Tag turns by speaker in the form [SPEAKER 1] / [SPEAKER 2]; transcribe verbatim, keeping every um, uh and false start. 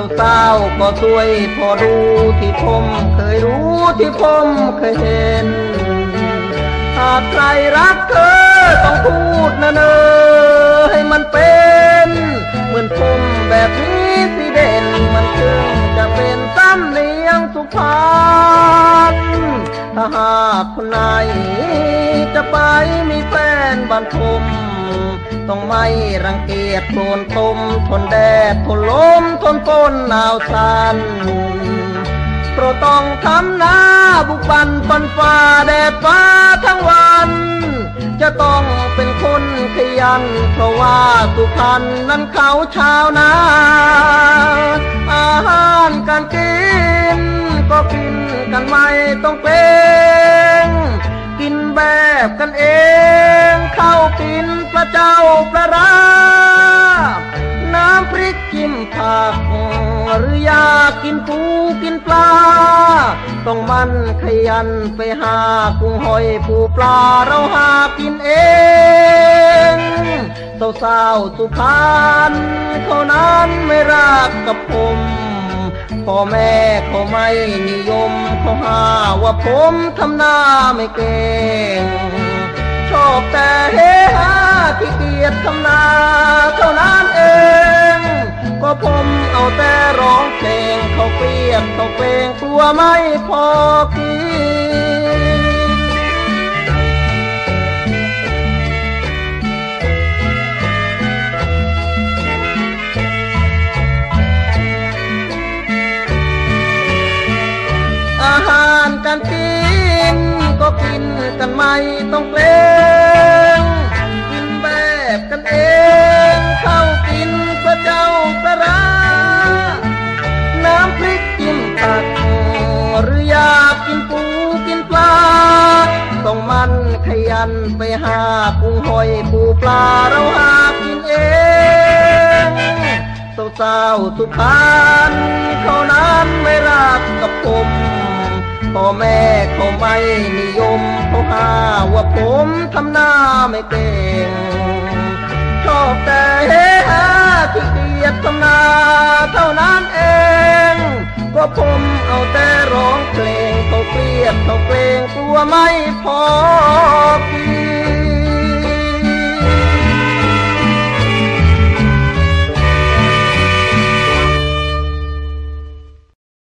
[SPEAKER 1] สาวๆก็ช่วยพอดูที่ผมเคยรู้ที่ผมเคยเห็นหากใครรักเธอต้องพูดนะเนอให้มันเป็นเหมือนผมแบบนี้สิเด่นมันจึงจะเป็นซ้ำเนียงสุพรรณถ้าหากคนไหนจะไปมีแฟนบ้านผมต้องไม่รังเกียจโดนต้มทนแดดทนลมทนฝนหนาวสั่นเพราะต้องทำหน้าบุกบันฟันฝ่าแดดฟ้าทั้งวันจะต้องเป็นคนขยันเพราะว่าสุพรรณนั้นเขาชาวนาอาหารการกินก็กินกันไม่ต้องเกรงกินแบบกันเองข้าวกินปลาเจ้าปลาร้าน้ำพริกจิ้มผักหรืออยากกินปูกินปลาต้องมันขยันไปหากุ้งหอยปูปลาเราหากินเองสาวๆสุพรรณเขานั้นไม่รักกับผมพ่อแม่เขาไม่นิยมเขาหาว่าผมทำหน้าไม่เก่งชอบแต่เฮฮาขี้เกียจทำนาเท่านั้นเองก็ผมเอาแต่ร้องเพลงเขาเกลียดเขาเกรงกลัวไม่พอกินอาหารการกินก็กินกันไม่ต้องเกรงกินแบบกันเองข้าวกินพระเจ้าปลาร้าน้ำพริกจิ้มผักหรืออยากกินปูกินปลาต้องมันขยันไปหากุ้งหอยปูปลาเราหากินเองสาวๆสุพรรณเขานั้นไม่รักกับผมพ่อแม่เขาไม่นิยมเขาหาว่าผมทำหน้าไม่เก่งชอบแต่เฮฮาขี้เกียจทำนาเท่านั้นเองก็ผมเอาแต่ร้องเพลงเขาเกลียดเขาเกรงกลัวไม่พอ